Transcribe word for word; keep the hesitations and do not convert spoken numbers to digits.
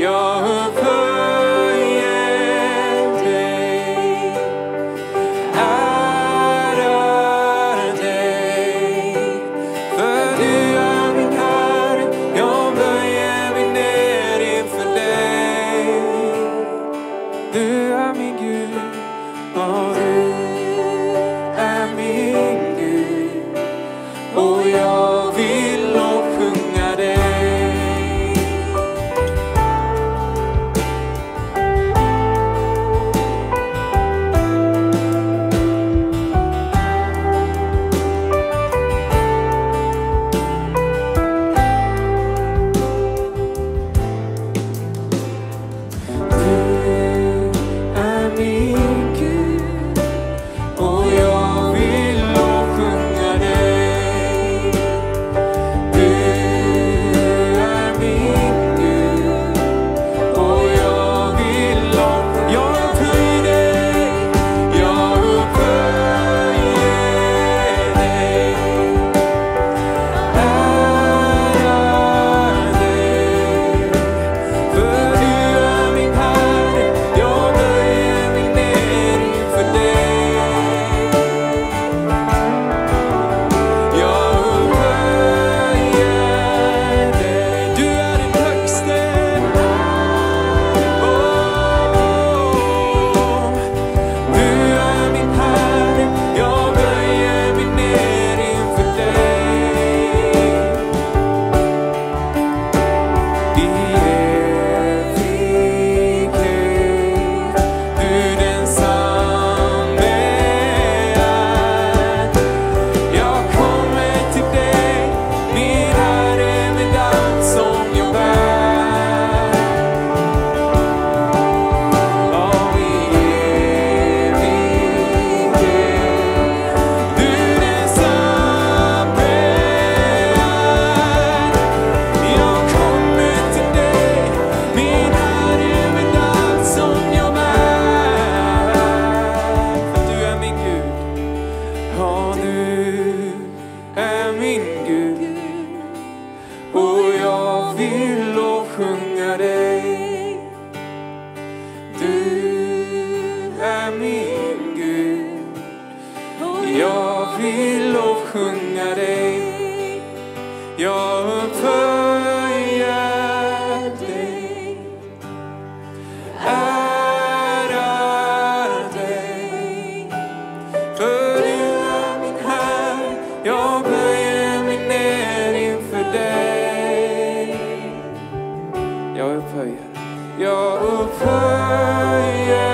jag upphöjer dig, ärar dig, för du är min Herre, jag böjer mig ner inför dig. Du är min Gud, och du är min Gud, och jag vill lovsjunga dig. Jag vill lovsjunga dig, jag upphöjer dig, ärar dig, för du är min Herre, jag böjer mig ner inför dig. Jag upphöjer, jag upphöjer